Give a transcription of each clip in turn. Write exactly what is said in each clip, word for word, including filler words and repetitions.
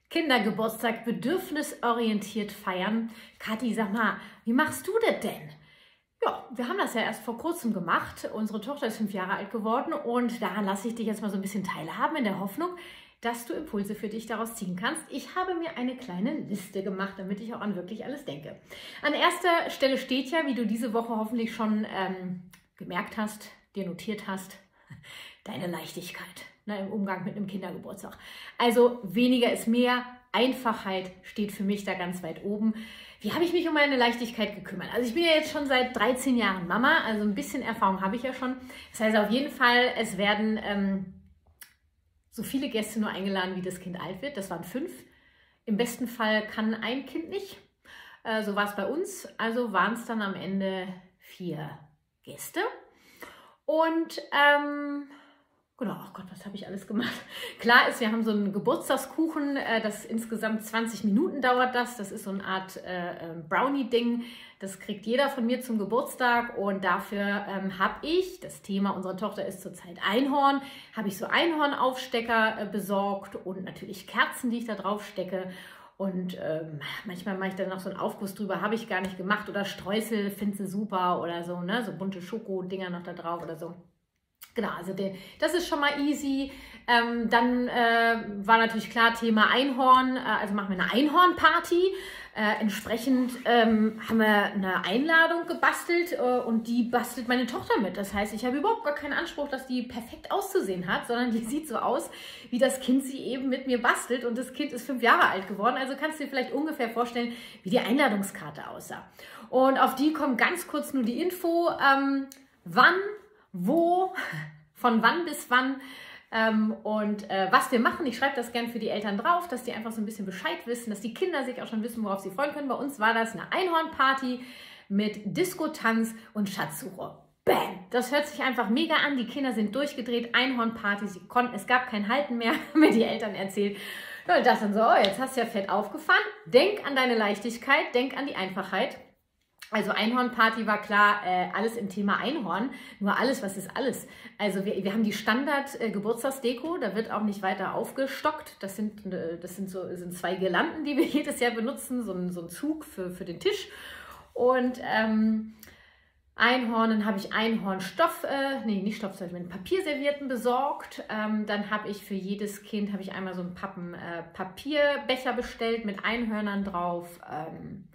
Kindergeburtstag bedürfnisorientiert feiern. Kathi, sag mal, wie machst du das denn? Ja, wir haben das ja erst vor kurzem gemacht. Unsere Tochter ist fünf Jahre alt geworden und daran lasse ich dich jetzt mal so ein bisschen teilhaben in der Hoffnung, dass du Impulse für dich daraus ziehen kannst. Ich habe mir eine kleine Liste gemacht, damit ich auch an wirklich alles denke. An erster Stelle steht ja, wie du diese Woche hoffentlich schon ähm, gemerkt hast, dir notiert hast, deine Leichtigkeit, ne, im Umgang mit einem Kindergeburtstag. Also weniger ist mehr, Einfachheit steht für mich da ganz weit oben. Wie habe ich mich um meine Leichtigkeit gekümmert? Also ich bin ja jetzt schon seit dreizehn Jahren Mama, also ein bisschen Erfahrung habe ich ja schon. Das heißt auf jeden Fall, es werden ähm, so viele Gäste nur eingeladen, wie das Kind alt wird. Das waren fünf. Im besten Fall kann ein Kind nicht. Äh, so war es bei uns. Also waren es dann am Ende vier Gäste. Und ähm, genau, oh Gott, was habe ich alles gemacht? Klar ist, wir haben so einen Geburtstagskuchen, äh, das insgesamt zwanzig Minuten dauert das. Das ist so eine Art äh, Brownie-Ding. Das kriegt jeder von mir zum Geburtstag und dafür ähm, habe ich, das Thema unserer Tochter ist zurzeit Einhorn, habe ich so Einhornaufstecker äh, besorgt und natürlich Kerzen, die ich da drauf stecke. Und ähm, manchmal mache ich dann noch so einen Aufguss drüber, habe ich gar nicht gemacht. Oder Streusel, finde sie super oder so, ne? So bunte Schoko-Dinger noch da drauf oder so. Genau, also der, das ist schon mal easy. Ähm, dann äh, war natürlich klar Thema Einhorn, äh, also machen wir eine Einhornparty. Äh, entsprechend ähm, haben wir eine Einladung gebastelt äh, und die bastelt meine Tochter mit. Das heißt, ich habe überhaupt gar keinen Anspruch, dass die perfekt auszusehen hat, sondern die sieht so aus, wie das Kind sie eben mit mir bastelt. Und das Kind ist fünf Jahre alt geworden, also kannst du dir vielleicht ungefähr vorstellen, wie die Einladungskarte aussah. Und auf die kommt ganz kurz nur die Info, ähm, wann, wo, von wann bis wann ähm, und äh, was wir machen. Ich schreibe das gern für die Eltern drauf, dass die einfach so ein bisschen Bescheid wissen, dass die Kinder sich auch schon wissen, worauf sie freuen können. Bei uns war das eine Einhornparty mit Disco-Tanz und Schatzsuche. Bam! Das hört sich einfach mega an. Die Kinder sind durchgedreht. Einhornparty, sie konnten, es gab kein Halten mehr, haben mir die Eltern erzählt. Ja, und das dann so, oh, jetzt hast du ja fett aufgefahren. Denk an deine Leichtigkeit, denk an die Einfachheit. Also Einhornparty war klar, äh, alles im Thema Einhorn, nur alles, was ist alles? Also wir, wir haben die Standard-Geburtstagsdeko, äh, da wird auch nicht weiter aufgestockt. Das sind, äh, das sind, so, sind zwei Girlanden, die wir jedes Jahr benutzen, so ein, so ein Zug für, für den Tisch. Und ähm, Einhorn, habe ich Einhornstoff, äh, nee, nicht Stoff, sondern Papierservietten besorgt. Ähm, dann habe ich für jedes Kind, habe ich einmal so einen Pappen, äh, Papierbecher bestellt mit Einhörnern drauf. Ähm,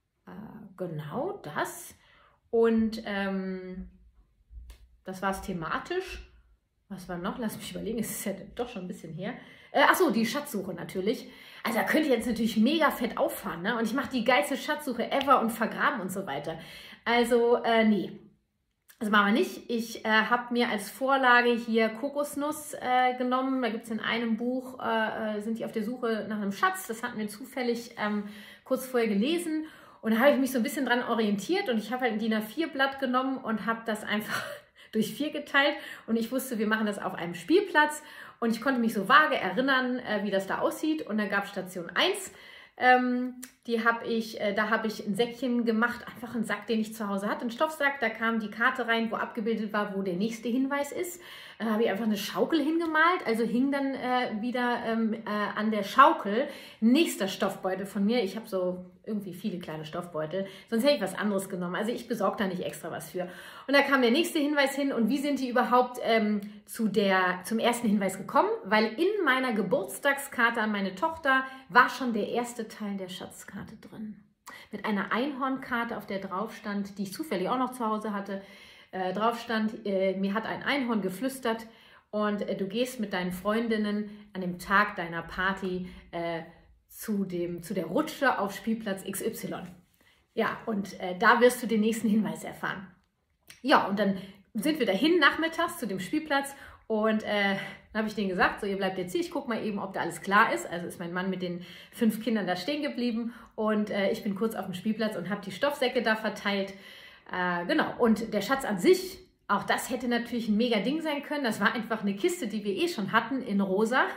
Genau das. Und ähm, das war es thematisch. Was war noch? Lass mich überlegen, es ist ja doch schon ein bisschen her. Äh, Achso, die Schatzsuche natürlich. Also da könnt ihr jetzt natürlich mega fett auffahren, ne? Und ich mache die geilste Schatzsuche ever und vergraben und so weiter. Also, äh, nee. Das machen wir nicht. Ich äh, habe mir als Vorlage hier Kokosnuss äh, genommen. Da gibt es in einem Buch, äh, sind die auf der Suche nach einem Schatz. Das hatten wir zufällig ähm, kurz vorher gelesen. Und da habe ich mich so ein bisschen dran orientiert und ich habe halt ein DIN A vier Blatt genommen und habe das einfach durch vier geteilt und ich wusste, wir machen das auf einem Spielplatz und ich konnte mich so vage erinnern, äh, wie das da aussieht. Und dann gab es Station eins, ähm, die habe ich, äh, da habe ich ein Säckchen gemacht, einfach einen Sack, den ich zu Hause hatte, einen Stoffsack, da kam die Karte rein, wo abgebildet war, wo der nächste Hinweis ist. Da habe ich einfach eine Schaukel hingemalt, also hing dann äh, wieder ähm, äh, an der Schaukel nächster Stoffbeutel von mir. Ich habe so irgendwie viele kleine Stoffbeutel, sonst hätte ich was anderes genommen. Also ich besorge da nicht extra was für. Und da kam der nächste Hinweis hin und wie sind die überhaupt ähm, zu der, zum ersten Hinweis gekommen? Weil in meiner Geburtstagskarte an meine Tochter war schon der erste Teil der Schatzkarte drin. Mit einer Einhornkarte, auf der drauf stand, die ich zufällig auch noch zu Hause hatte, äh, drauf stand, äh, mir hat ein Einhorn geflüstert und äh, du gehst mit deinen Freundinnen an dem Tag deiner Party äh, zu, dem, zu der Rutsche auf Spielplatz X Y. Ja, und äh, da wirst du den nächsten Hinweis erfahren. Ja, und dann sind wir dahin nachmittags zu dem Spielplatz und äh, dann habe ich denen gesagt, so ihr bleibt jetzt hier, ich gucke mal eben, ob da alles klar ist. Also ist mein Mann mit den fünf Kindern da stehen geblieben und äh, ich bin kurz auf dem Spielplatz und habe die Stoffsäcke da verteilt. Äh, genau, und der Schatz an sich, auch das hätte natürlich ein mega Ding sein können. Das war einfach eine Kiste, die wir eh schon hatten in rosa.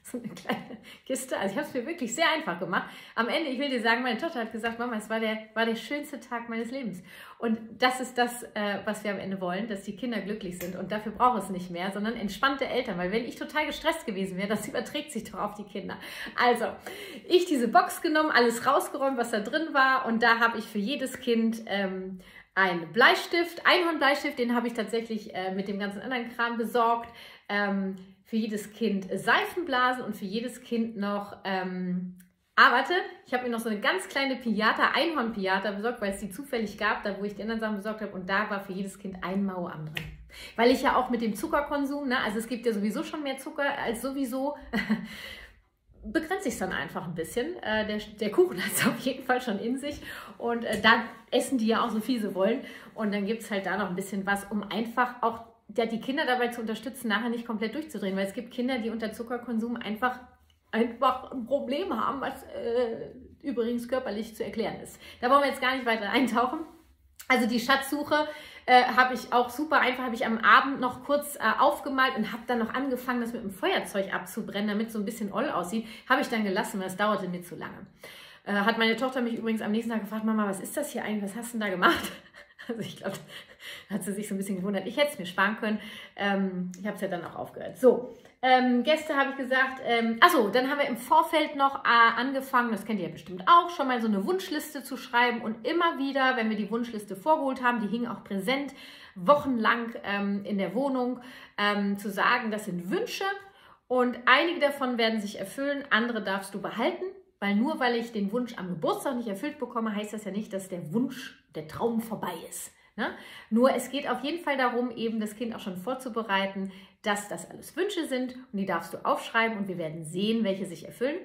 so eine kleine Kiste. Also ich habe es mir wirklich sehr einfach gemacht. Am Ende, ich will dir sagen, meine Tochter hat gesagt, Mama, es war der, war der schönste Tag meines Lebens. Und das ist das, äh, was wir am Ende wollen, dass die Kinder glücklich sind. Und dafür braucht es nicht mehr, sondern entspannte Eltern. Weil wenn ich total gestresst gewesen wäre, das überträgt sich doch auf die Kinder. Also, ich diese Box genommen, alles rausgeräumt, was da drin war. Und da habe ich für jedes Kind ähm, einen Bleistift, Einhornbleistift, den habe ich tatsächlich äh, mit dem ganzen anderen Kram besorgt. Ähm, für jedes Kind Seifenblasen und für jedes Kind noch, ähm, ah warte, ich habe mir noch so eine ganz kleine Pinata, Einhorn-Pinata besorgt, weil es die zufällig gab, da wo ich die anderen Sachen besorgt habe, und da war für jedes Kind ein Mauerarm drin. Weil ich ja auch mit dem Zuckerkonsum, ne, also es gibt ja sowieso schon mehr Zucker als sowieso, begrenzt sich es dann einfach ein bisschen. Äh, der, der Kuchen hat es auf jeden Fall schon in sich und äh, da essen die ja auch so viel sie wollen und dann gibt es halt da noch ein bisschen was, um einfach auch ja, die Kinder dabei zu unterstützen, nachher nicht komplett durchzudrehen, weil es gibt Kinder, die unter Zuckerkonsum einfach, einfach ein Problem haben, was äh, übrigens körperlich zu erklären ist. Da wollen wir jetzt gar nicht weiter eintauchen. Also die Schatzsuche äh, habe ich auch super einfach, habe ich am Abend noch kurz äh, aufgemalt und habe dann noch angefangen, das mit dem Feuerzeug abzubrennen, damit es so ein bisschen oll aussieht. Habe ich dann gelassen, weil es dauerte mir zu lange. Äh, hat meine Tochter mich übrigens am nächsten Tag gefragt, Mama, was ist das hier eigentlich, was hast du denn da gemacht? Also ich glaube, da hat sie sich so ein bisschen gewundert. Ich hätte es mir sparen können. Ähm, ich habe es ja dann auch aufgehört. So, ähm, Gäste habe ich gesagt. Ähm, achso, dann haben wir im Vorfeld noch äh, angefangen, das kennt ihr ja bestimmt auch, schon mal so eine Wunschliste zu schreiben. Und immer wieder, wenn wir die Wunschliste vorgeholt haben, die hing auch präsent, wochenlang ähm, in der Wohnung, ähm, zu sagen, das sind Wünsche. Und einige davon werden sich erfüllen, andere darfst du behalten. Weil nur weil ich den Wunsch am Geburtstag nicht erfüllt bekomme, heißt das ja nicht, dass der Wunsch, der Traum vorbei ist. Ne? Nur es geht auf jeden Fall darum, eben das Kind auch schon vorzubereiten, dass das alles Wünsche sind und die darfst du aufschreiben und wir werden sehen, welche sich erfüllen.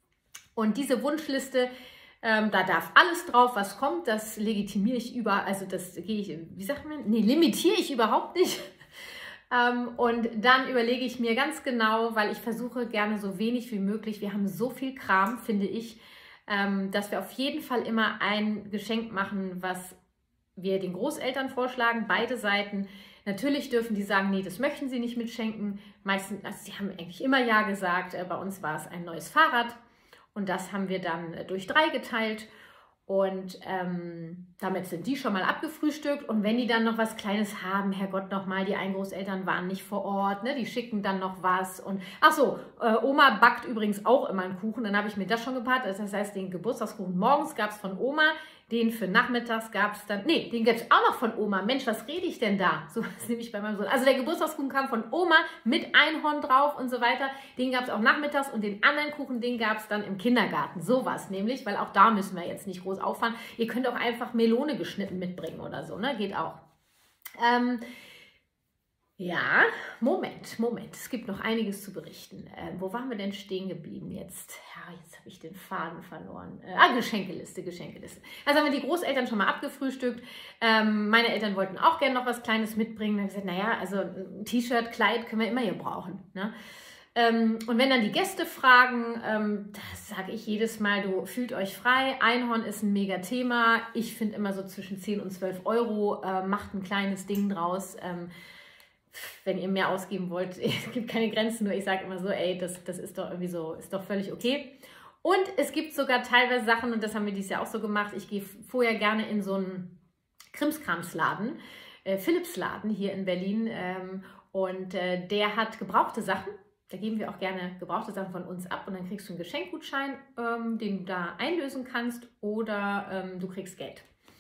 Und diese Wunschliste, ähm, da darf alles drauf, was kommt, das legitimiere ich über, also das gehe ich, wie sagt man, nee, limitiere ich überhaupt nicht. Und dann überlege ich mir ganz genau, weil ich versuche gerne so wenig wie möglich, wir haben so viel Kram, finde ich, dass wir auf jeden Fall immer ein Geschenk machen, was wir den Großeltern vorschlagen, beide Seiten. Natürlich dürfen die sagen, nee, das möchten sie nicht mitschenken. Meistens, also sie haben eigentlich immer ja gesagt, bei uns war es ein neues Fahrrad und das haben wir dann durch drei geteilt. Und ähm, damit sind die schon mal abgefrühstückt. Und wenn die dann noch was Kleines haben, Herrgott nochmal, die einen Großeltern waren nicht vor Ort, ne? Die schicken dann noch was. Und ach so, äh, Oma backt übrigens auch immer einen Kuchen. Dann habe ich mir das schon gepaart. Das heißt, den Geburtstagskuchen morgens gab es von Oma. Den für nachmittags gab es dann, nee, den gab es auch noch von Oma. Mensch, was rede ich denn da? So was nehme ich bei meinem Sohn. Also der Geburtstagskuchen kam von Oma mit Einhorn drauf und so weiter. Den gab es auch nachmittags und den anderen Kuchen, den gab es dann im Kindergarten. Sowas nämlich, weil auch da müssen wir jetzt nicht groß auffahren. Ihr könnt auch einfach Melone geschnitten mitbringen oder so, ne? Geht auch. Ähm, ja, Moment, Moment. Es gibt noch einiges zu berichten. Äh, wo waren wir denn stehen geblieben jetzt? Ja, jetzt habe ich den Faden verloren. Äh, ah, Geschenkeliste, Geschenkeliste. Also haben wir die Großeltern schon mal abgefrühstückt. Ähm, meine Eltern wollten auch gerne noch was Kleines mitbringen. Dann habe ich gesagt, naja, also ein T-Shirt, Kleid können wir immer hier brauchen. Ne? Ähm, und wenn dann die Gäste fragen, ähm, das sage ich jedes Mal, du fühlt euch frei. Einhorn ist ein mega Thema. Ich finde immer so zwischen zehn und zwölf Euro. Äh, macht ein kleines Ding draus. Ähm, wenn ihr mehr ausgeben wollt, es gibt keine Grenzen, nur ich sage immer so, ey, das, das ist doch irgendwie so, ist doch völlig okay. Und es gibt sogar teilweise Sachen, und das haben wir dieses Jahr auch so gemacht, ich gehe vorher gerne in so einen Krimskramsladen, äh, Philips-Laden hier in Berlin, ähm, und äh, der hat gebrauchte Sachen, da geben wir auch gerne gebrauchte Sachen von uns ab und dann kriegst du einen Geschenkgutschein, ähm, den du da einlösen kannst oder ähm, du kriegst Geld.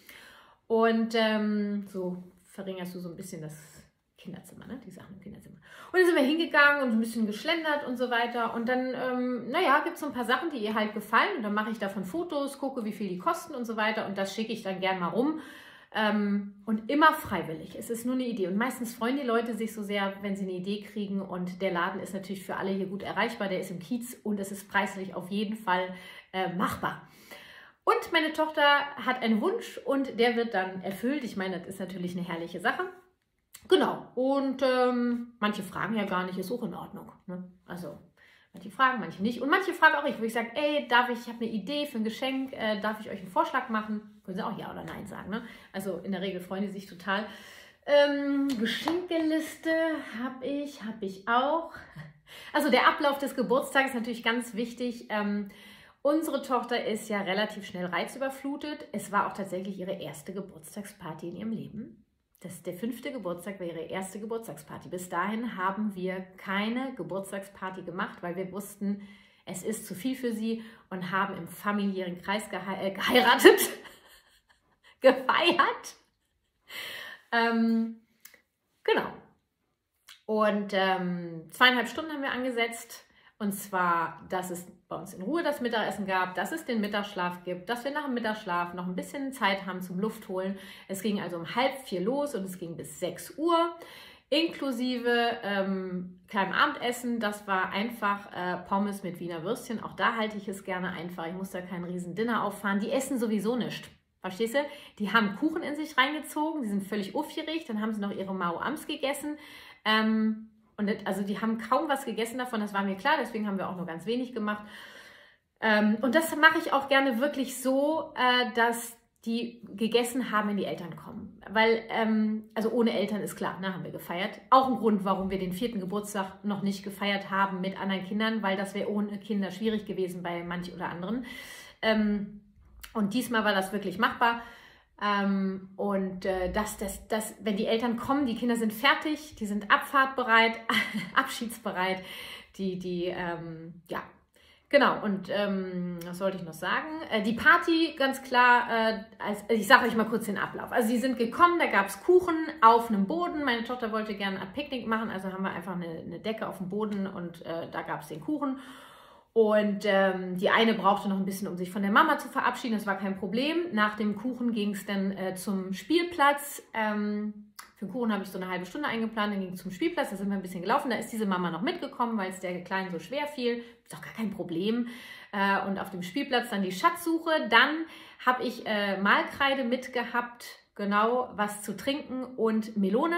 Und ähm, so verringerst du so ein bisschen das Kinderzimmer, ne? Die Sachen im Kinderzimmer. Und dann sind wir hingegangen und ein bisschen geschlendert und so weiter. Und dann, ähm, naja, gibt es so ein paar Sachen, die ihr halt gefallen. Und dann mache ich davon Fotos, gucke, wie viel die kosten und so weiter. Und das schicke ich dann gern mal rum. Ähm, und immer freiwillig. Es ist nur eine Idee. Und meistens freuen die Leute sich so sehr, wenn sie eine Idee kriegen. Und der Laden ist natürlich für alle hier gut erreichbar. Der ist im Kiez und es ist preislich auf jeden Fall äh, machbar. Und meine Tochter hat einen Wunsch und der wird dann erfüllt. Ich meine, das ist natürlich eine herrliche Sache. Genau, und ähm, manche fragen ja gar nicht, ist auch in Ordnung. Ne? Also, manche fragen, manche nicht. Und manche fragen auch ich, wo ich sage, ey, darf ich, ich habe eine Idee für ein Geschenk, äh, darf ich euch einen Vorschlag machen? Können sie auch ja oder nein sagen. Ne? Also, in der Regel freuen die sich total. Ähm, Geschenkeliste habe ich, habe ich auch. Also der Ablauf des Geburtstags ist natürlich ganz wichtig. Ähm, unsere Tochter ist ja relativ schnell reizüberflutet. Es war auch tatsächlich ihre erste Geburtstagsparty in ihrem Leben. Das ist der fünfte Geburtstag, war ihre erste Geburtstagsparty. Bis dahin haben wir keine Geburtstagsparty gemacht, weil wir wussten, es ist zu viel für sie und haben im familiären Kreis gehe äh, geheiratet, gefeiert. Ähm, genau. Und ähm, zweieinhalb Stunden haben wir angesetzt. Und zwar, dass es bei uns in Ruhe das Mittagessen gab, dass es den Mittagsschlaf gibt, dass wir nach dem Mittagsschlaf noch ein bisschen Zeit haben zum Luftholen. Es ging also um halb vier los und es ging bis sechs Uhr. Inklusive ähm, kleinem Abendessen, das war einfach äh, Pommes mit Wiener Würstchen. Auch da halte ich es gerne einfach. Ich muss da kein riesen Dinner auffahren. Die essen sowieso nichts. Verstehst du? Die haben Kuchen in sich reingezogen, die sind völlig aufgeregt. Dann haben sie noch ihre Mao-Ams gegessen. Ähm, und das, also die haben kaum was gegessen davon, das war mir klar. Deswegen haben wir auch nur ganz wenig gemacht. Ähm, und das mache ich auch gerne wirklich so, äh, dass die gegessen haben, wenn die Eltern kommen. Weil, ähm, also ohne Eltern ist klar, ne, haben wir gefeiert. Auch ein Grund, warum wir den vierten Geburtstag noch nicht gefeiert haben mit anderen Kindern, weil das wäre ohne Kinder schwierig gewesen bei manch oder anderen. Ähm, und diesmal war das wirklich machbar. Ähm, und äh, dass, dass, dass, wenn die Eltern kommen, die Kinder sind fertig, die sind abfahrtbereit, abschiedsbereit, die, die, ähm, ja, genau, und ähm, was sollte ich noch sagen? Äh, die Party, ganz klar, äh, als, ich sage euch mal kurz den Ablauf. Also sie sind gekommen, da gab es Kuchen auf einem Boden. Meine Tochter wollte gerne ein Picknick machen, also haben wir einfach eine, eine Decke auf dem Boden und äh, da gab es den Kuchen. Und ähm, die eine brauchte noch ein bisschen, um sich von der Mama zu verabschieden, das war kein Problem. Nach dem Kuchen ging es dann äh, zum Spielplatz. Ähm, für den Kuchen habe ich so eine halbe Stunde eingeplant, dann ging es zum Spielplatz, da sind wir ein bisschen gelaufen. Da ist diese Mama noch mitgekommen, weil es der Kleinen so schwer fiel. Ist doch gar kein Problem. Äh, und auf dem Spielplatz dann die Schatzsuche. Dann habe ich äh, Malkreide mitgehabt, genau was zu trinken und Melone.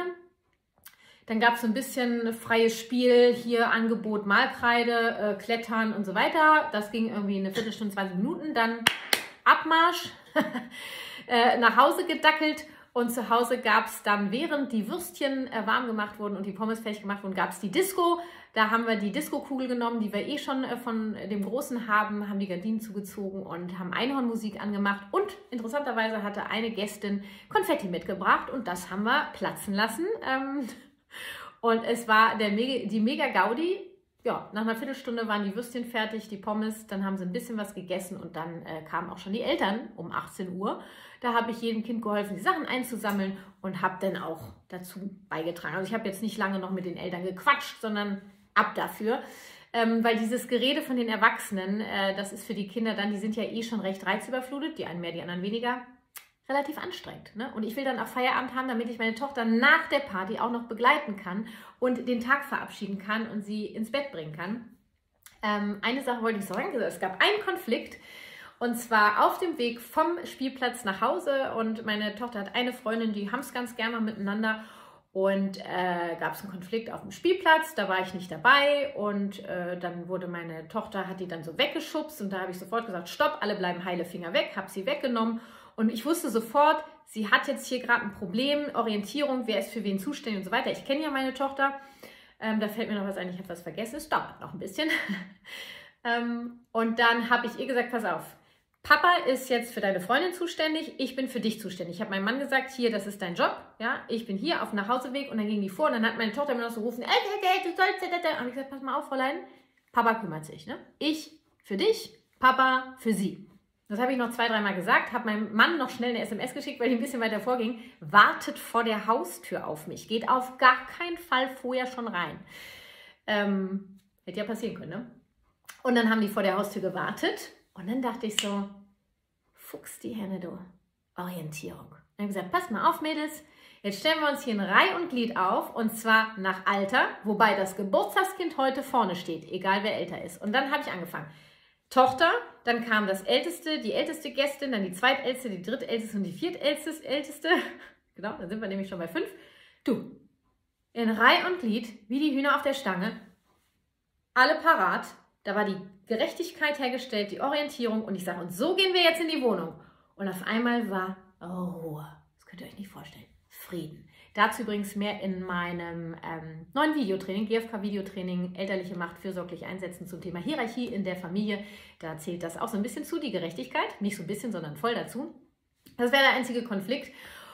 Dann gab es so ein bisschen freies Spiel, hier Angebot Malkreide, äh, Klettern und so weiter. Das ging irgendwie eine Viertelstunde, zwanzig Minuten. Dann Abmarsch, äh, nach Hause gedackelt. Und zu Hause gab es dann, während die Würstchen äh, warm gemacht wurden und die Pommes fertig gemacht wurden, gab es die Disco. Da haben wir die Disco-Kugel genommen, die wir eh schon äh, von dem Großen haben, haben die Gardinen zugezogen und haben Einhornmusik angemacht. Und interessanterweise hatte eine Gästin Konfetti mitgebracht und das haben wir platzen lassen. Ähm, Und es war der Mega, die Mega-Gaudi. Ja, nach einer Viertelstunde waren die Würstchen fertig, die Pommes. Dann haben sie ein bisschen was gegessen und dann äh, kamen auch schon die Eltern um achtzehn Uhr. Da habe ich jedem Kind geholfen, die Sachen einzusammeln und habe dann auch dazu beigetragen. Also ich habe jetzt nicht lange noch mit den Eltern gequatscht, sondern ab dafür. Ähm, weil dieses Gerede von den Erwachsenen, äh, das ist für die Kinder dann, die sind ja eh schon recht reizüberflutet, die einen mehr, die anderen weniger. Relativ anstrengend. Ne? Und ich will dann auch Feierabend haben, damit ich meine Tochter nach der Party auch noch begleiten kann und den Tag verabschieden kann und sie ins Bett bringen kann. Ähm, eine Sache wollte ich sagen, es gab einen Konflikt und zwar auf dem Weg vom Spielplatz nach Hause und meine Tochter hat eine Freundin, die haben es ganz gerne miteinander und äh, gab es einen Konflikt auf dem Spielplatz, da war ich nicht dabei und äh, dann wurde meine Tochter, hat die dann so weggeschubst und da habe ich sofort gesagt, stopp, alle bleiben heile Finger weg, habe sie weggenommen. Und ich wusste sofort, sie hat jetzt hier gerade ein Problem, Orientierung, wer ist für wen zuständig und so weiter. Ich kenne ja meine Tochter, ähm, da fällt mir noch was ein, ich habe was vergessen, es dauert noch ein bisschen. ähm, und dann habe ich ihr gesagt, pass auf, Papa ist jetzt für deine Freundin zuständig, ich bin für dich zuständig. Ich habe meinem Mann gesagt, hier, das ist dein Job, ja, ich bin hier auf dem Nachhauseweg und dann ging die vor und dann hat meine Tochter mir noch so gerufen, ey, ey, ey, du sollst, da, da. Und ich gesagt, pass mal auf, Fräulein, Papa kümmert sich, ne? Ich für dich, Papa für sie. Das habe ich noch zwei, dreimal gesagt, habe meinem Mann noch schnell eine S M S geschickt, weil ich ein bisschen weiter vorging. Wartet vor der Haustür auf mich. Geht auf gar keinen Fall vorher schon rein. Ähm, hätte ja passieren können, ne? Und dann haben die vor der Haustür gewartet. Und dann dachte ich so, Fuchs die Henne, du. Orientierung. Dann habe ich gesagt, passt mal auf, Mädels. Jetzt stellen wir uns hier in Reihe und Glied auf. Und zwar nach Alter, wobei das Geburtstagskind heute vorne steht, egal wer älter ist. Und dann habe ich angefangen. Tochter, dann kam das älteste, die älteste Gästin, dann die zweitälteste, die drittälteste und die viertälteste. Genau, dann sind wir nämlich schon bei fünf. Du, in Reih und Glied, wie die Hühner auf der Stange, alle parat. Da war die Gerechtigkeit hergestellt, die Orientierung. Und ich sage, und so gehen wir jetzt in die Wohnung. Und auf einmal war Ruhe. Das könnt ihr euch nicht vorstellen. Frieden. Dazu übrigens mehr in meinem ähm, neuen Videotraining, G F K-Videotraining, elterliche Macht fürsorglich einsetzen zum Thema Hierarchie in der Familie. Da zählt das auch so ein bisschen zu, die Gerechtigkeit. Nicht so ein bisschen, sondern voll dazu. Das wäre der einzige Konflikt.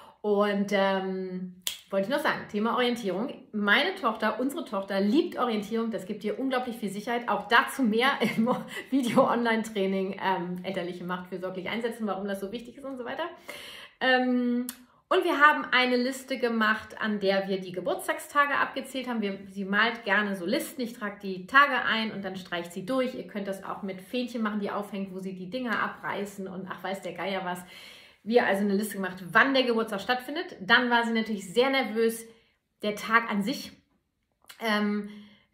Und ähm, wollte ich noch sagen, Thema Orientierung. Meine Tochter, unsere Tochter liebt Orientierung. Das gibt ihr unglaublich viel Sicherheit. Auch dazu mehr im Video-Online-Training ähm, elterliche Macht fürsorglich einsetzen, warum das so wichtig ist und so weiter. Ähm, und wir haben eine Liste gemacht, an der wir die Geburtstagstage abgezählt haben. Wir, sie malt gerne so Listen. Ich trage die Tage ein und dann streicht sie durch. Ihr könnt das auch mit Fähnchen machen, die aufhängt, wo sie die Dinger abreißen und ach weiß der Geier was. Wir also eine Liste gemacht, wann der Geburtstag stattfindet. Dann war sie natürlich sehr nervös, der Tag an sich. Ähm,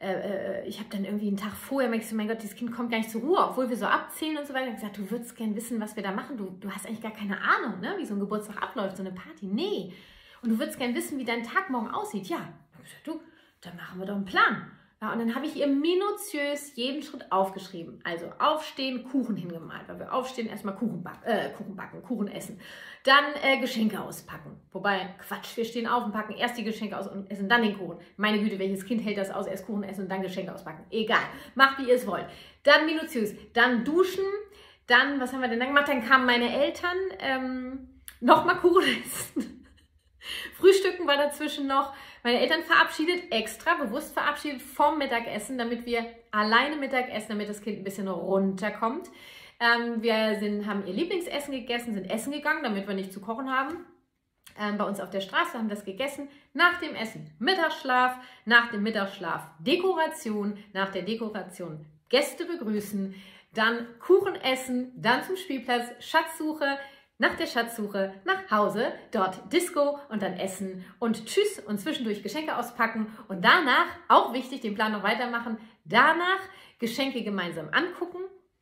äh, ich habe dann irgendwie einen Tag vorher gesagt, mein Gott, dieses Kind kommt gar nicht zur Ruhe, obwohl wir so abzählen und so weiter. Ich habe gesagt, du würdest gerne wissen, was wir da machen. Du, du hast eigentlich gar keine Ahnung, ne? Wie so ein Geburtstag abläuft, so eine Party. Nee. Und du würdest gerne wissen, wie dein Tag morgen aussieht. Ja. Ich habe gesagt, du, dann machen wir doch einen Plan. Ja, und dann habe ich ihr minutiös jeden Schritt aufgeschrieben. Also aufstehen, Kuchen hingemalt, weil wir aufstehen, erstmal Kuchen, back, äh, Kuchen backen, Kuchen essen. Dann äh, Geschenke auspacken. Wobei, Quatsch, wir stehen auf und packen erst die Geschenke aus und essen dann den Kuchen. Meine Güte, welches Kind hält das aus? Erst Kuchen essen und dann Geschenke auspacken. Egal, macht wie ihr es wollt. Dann minutiös, dann duschen. Dann, was haben wir denn dann gemacht? Dann kamen meine Eltern, ähm, nochmal Kuchen essen. Frühstücken war dazwischen noch. Meine Eltern verabschiedet, extra bewusst verabschiedet vom Mittagessen, damit wir alleine Mittag essen, damit das Kind ein bisschen runterkommt. Ähm, wir sind, haben ihr Lieblingsessen gegessen, sind essen gegangen, damit wir nicht zu kochen haben. Ähm, bei uns auf der Straße haben wir das gegessen. Nach dem Essen Mittagsschlaf, nach dem Mittagsschlaf Dekoration, nach der Dekoration Gäste begrüßen, dann Kuchen essen, dann zum Spielplatz, Schatzsuche, nach der Schatzsuche nach Hause, dort Disco und dann essen und tschüss und zwischendurch Geschenke auspacken und danach, auch wichtig, den Plan noch weitermachen, danach Geschenke gemeinsam angucken,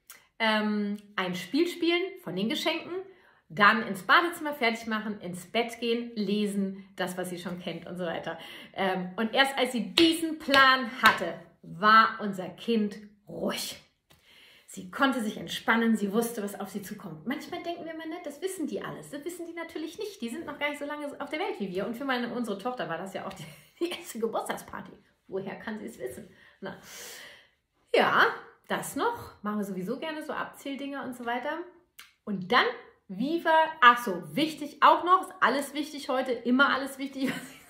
ähm, ein Spiel spielen von den Geschenken, dann ins Badezimmer fertig machen, ins Bett gehen, lesen, das, was sie schon kennt und so weiter. Ähm, und erst als sie diesen Plan hatte, war unser Kind ruhig. Sie konnte sich entspannen, sie wusste, was auf sie zukommt. Manchmal denken wir immer nicht, das wissen die alles. Das wissen die natürlich nicht. Die sind noch gar nicht so lange auf der Welt wie wir. Und für meine, unsere Tochter war das ja auch die, die erste Geburtstagsparty. Woher kann sie es wissen? Na. Ja, das noch. Machen wir sowieso gerne so Abzähldinger und so weiter. Und dann, wie wir, ach so, wichtig auch noch, ist alles wichtig heute, immer alles wichtig, was ich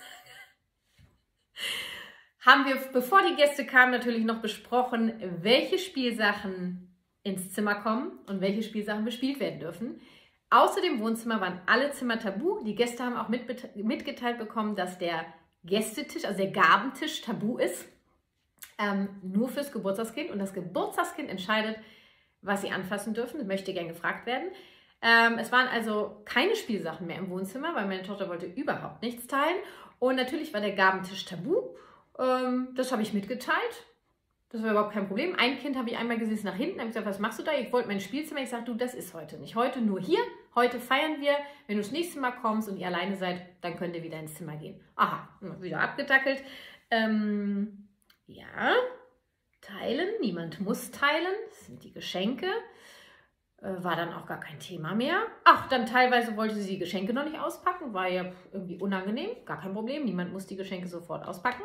sage. Haben wir, bevor die Gäste kamen, natürlich noch besprochen, welche Spielsachen ins Zimmer kommen und welche Spielsachen bespielt werden dürfen. Außer dem Wohnzimmer waren alle Zimmer tabu. Die Gäste haben auch mit, mitgeteilt bekommen, dass der Gästetisch, also der Gabentisch, tabu ist. Ähm, nur fürs Geburtstagskind. Und das Geburtstagskind entscheidet, was sie anfassen dürfen. Das möchte gern gefragt werden. Ähm, es waren also keine Spielsachen mehr im Wohnzimmer, weil meine Tochter wollte überhaupt nichts teilen. Und natürlich war der Gabentisch tabu. Ähm, das habe ich mitgeteilt. Das war überhaupt kein Problem. Ein Kind habe ich einmal gesehen, ist nach hinten, habe gesagt, was machst du da? Ich wollte mein Spielzimmer. Ich sage, du, das ist heute nicht. Heute nur hier. Heute feiern wir. Wenn du das nächste Mal kommst und ihr alleine seid, dann könnt ihr wieder ins Zimmer gehen. Aha, wieder abgedackelt. Ähm, ja, teilen. Niemand muss teilen. Das sind die Geschenke. Äh, war dann auch gar kein Thema mehr. Ach, dann teilweise wollte sie die Geschenke noch nicht auspacken. War ja irgendwie unangenehm. Gar kein Problem. Niemand muss die Geschenke sofort auspacken.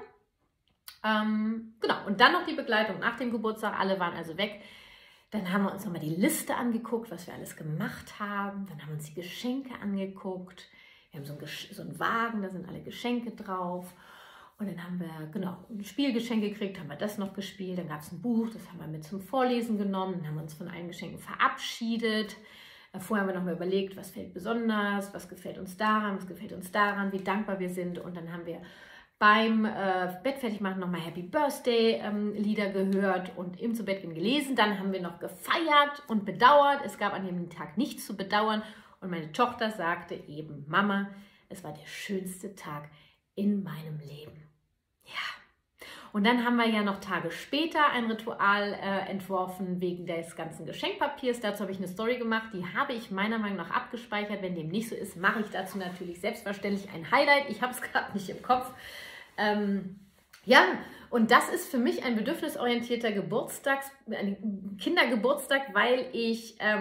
Ähm, genau, und dann noch die Begleitung nach dem Geburtstag. Alle waren also weg. Dann haben wir uns nochmal die Liste angeguckt, was wir alles gemacht haben. Dann haben wir uns die Geschenke angeguckt. Wir haben so einen, so einen Wagen, da sind alle Geschenke drauf. Und dann haben wir, genau, ein Spielgeschenk gekriegt, haben wir das noch gespielt. Dann gab es ein Buch, das haben wir mit zum Vorlesen genommen. Dann haben wir uns von allen Geschenken verabschiedet. Vorher haben wir nochmal überlegt, was fällt besonders, was gefällt uns daran, was gefällt uns daran, wie dankbar wir sind. Und dann haben wir beim äh, Bett fertig machen nochmal Happy Birthday ähm, Lieder gehört und im zu Bett gehen gelesen. Dann haben wir noch gefeiert und bedauert. Es gab an dem Tag nichts zu bedauern. Und meine Tochter sagte eben, Mama, es war der schönste Tag in meinem Leben. Ja. Und dann haben wir ja noch Tage später ein Ritual äh, entworfen wegen des ganzen Geschenkpapiers. Dazu habe ich eine Story gemacht, die habe ich meiner Meinung nach abgespeichert. Wenn dem nicht so ist, mache ich dazu natürlich selbstverständlich ein Highlight. Ich habe es gerade nicht im Kopf. Ähm, ja, und das ist für mich ein bedürfnisorientierter Geburtstags, ein Kindergeburtstag, weil ich ähm,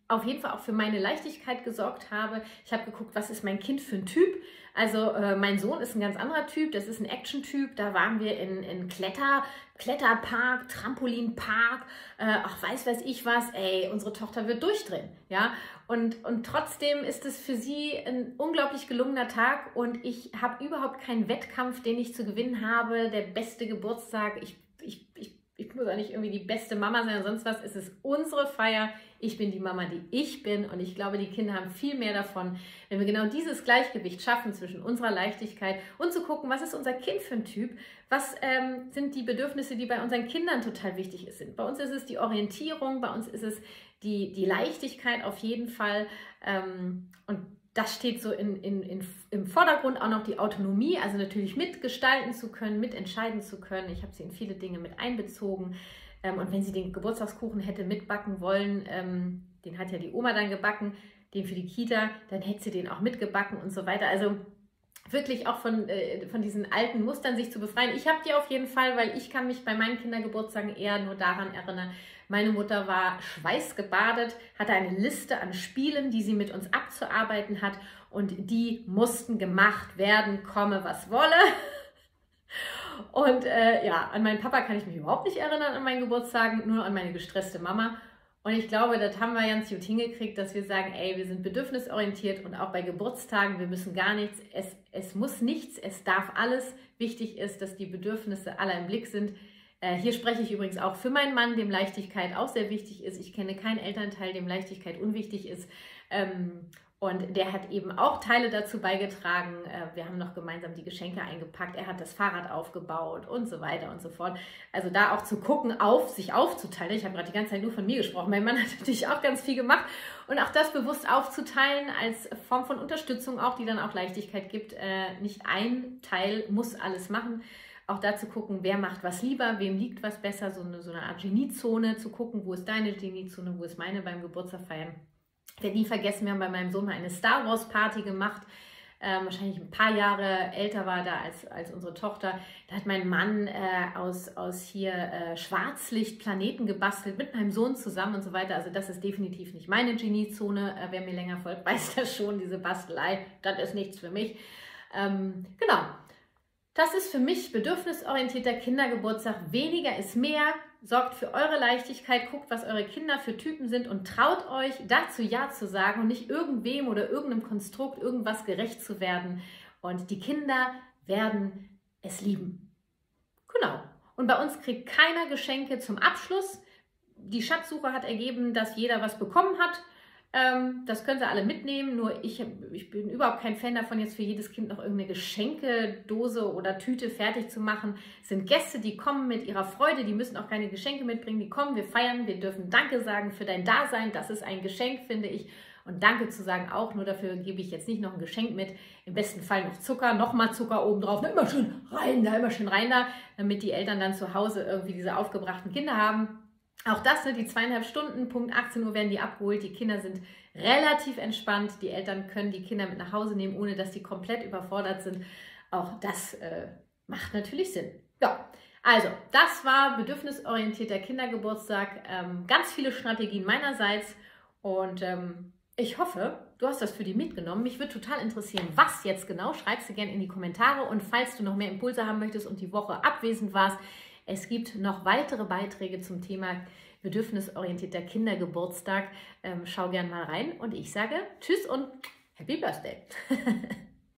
auf jeden Fall auch für meine Leichtigkeit gesorgt habe. Ich habe geguckt, was ist mein Kind für ein Typ. Also äh, mein Sohn ist ein ganz anderer Typ, das ist ein Action-Typ. Da waren wir in, in Kletter, Kletterpark, Trampolinpark, äh, ach weiß weiß ich was. Ey, unsere Tochter wird durchdrehen. Ja? Und, und trotzdem ist es für sie ein unglaublich gelungener Tag und ich habe überhaupt keinen Wettkampf, den ich zu gewinnen habe. Der beste Geburtstag, ich, ich, ich Ich muss ja nicht irgendwie die beste Mama sein oder sonst was. Es ist unsere Feier. Ich bin die Mama, die ich bin. Und ich glaube, die Kinder haben viel mehr davon, wenn wir genau dieses Gleichgewicht schaffen zwischen unserer Leichtigkeit und zu gucken, was ist unser Kind für ein Typ? Was ähm, sind die Bedürfnisse, die bei unseren Kindern total wichtig sind? Bei uns ist es die Orientierung, bei uns ist es die, die Leichtigkeit auf jeden Fall. Ähm, und das steht so in, in, in, im Vordergrund, auch noch die Autonomie, also natürlich mitgestalten zu können, mitentscheiden zu können. Ich habe sie in viele Dinge mit einbezogen. Ähm, und wenn sie den Geburtstagskuchen hätte mitbacken wollen, ähm, den hat ja die Oma dann gebacken, den für die Kita, dann hätte sie den auch mitgebacken und so weiter. Also wirklich auch von, äh, von diesen alten Mustern sich zu befreien. Ich habe die auf jeden Fall, weil ich kann mich bei meinen Kindergeburtstagen eher nur daran erinnern, meine Mutter war schweißgebadet, hatte eine Liste an Spielen, die sie mit uns abzuarbeiten hat und die mussten gemacht werden, komme was wolle. Und äh, ja, an meinen Papa kann ich mich überhaupt nicht erinnern an meinen Geburtstagen, nur an meine gestresste Mama. Und ich glaube, das haben wir ganz gut hingekriegt, dass wir sagen, ey, wir sind bedürfnisorientiert und auch bei Geburtstagen, wir müssen gar nichts, es, es muss nichts, es darf alles. Wichtig ist, dass die Bedürfnisse aller im Blick sind. Hier spreche ich übrigens auch für meinen Mann, dem Leichtigkeit auch sehr wichtig ist. Ich kenne keinen Elternteil, dem Leichtigkeit unwichtig ist. Und der hat eben auch Teile dazu beigetragen. Wir haben noch gemeinsam die Geschenke eingepackt. Er hat das Fahrrad aufgebaut und so weiter und so fort. Also da auch zu gucken, auf sich aufzuteilen. Ich habe gerade die ganze Zeit nur von mir gesprochen. Mein Mann hat natürlich auch ganz viel gemacht. Und auch das bewusst aufzuteilen als Form von Unterstützung auch, die dann auch Leichtigkeit gibt. Nicht ein Teil muss alles machen. Auch da zu gucken, wer macht was lieber, wem liegt was besser, so eine, so eine Art Geniezone, zu gucken, wo ist deine Geniezone, wo ist meine beim Geburtstag feiern. Ich werde nie vergessen, wir haben bei meinem Sohn mal eine Star Wars Party gemacht, ähm, wahrscheinlich ein paar Jahre älter war da als, als unsere Tochter. Da hat mein Mann äh, aus, aus hier äh, Schwarzlicht Planeten gebastelt, mit meinem Sohn zusammen und so weiter. Also das ist definitiv nicht meine Geniezone. Äh, wer mir länger folgt, weiß das schon, diese Bastelei, das ist nichts für mich. Ähm, genau. Das ist für mich bedürfnisorientierter Kindergeburtstag. Weniger ist mehr. Sorgt für eure Leichtigkeit, guckt, was eure Kinder für Typen sind und traut euch, dazu Ja zu sagen und nicht irgendwem oder irgendeinem Konstrukt irgendwas gerecht zu werden. Und die Kinder werden es lieben. Genau. Und bei uns kriegt keiner Geschenke zum Abschluss. Die Schatzsuche hat ergeben, dass jeder was bekommen hat. Das können sie alle mitnehmen, nur ich, ich bin überhaupt kein Fan davon, jetzt für jedes Kind noch irgendeine Geschenkedose oder Tüte fertig zu machen. Es sind Gäste, die kommen mit ihrer Freude, die müssen auch keine Geschenke mitbringen, die kommen, wir feiern, wir dürfen Danke sagen für dein Dasein, das ist ein Geschenk, finde ich. Und Danke zu sagen auch, nur dafür gebe ich jetzt nicht noch ein Geschenk mit, im besten Fall noch Zucker, nochmal Zucker obendrauf, na, immer schön rein da, immer schön rein da, damit die Eltern dann zu Hause irgendwie diese aufgebrachten Kinder haben. Auch das sind die zweieinhalb Stunden, Punkt achtzehn Uhr werden die abgeholt. Die Kinder sind relativ entspannt. Die Eltern können die Kinder mit nach Hause nehmen, ohne dass die komplett überfordert sind. Auch das äh, macht natürlich Sinn. Ja, also das war bedürfnisorientierter Kindergeburtstag. Ähm, ganz viele Strategien meinerseits und ähm, ich hoffe, du hast das für dich mitgenommen. Mich würde total interessieren, was jetzt genau. Schreib sie gerne in die Kommentare und falls du noch mehr Impulse haben möchtest und die Woche abwesend warst, es gibt noch weitere Beiträge zum Thema bedürfnisorientierter Kindergeburtstag. Ähm, schau gern mal rein und ich sage Tschüss und Happy Birthday!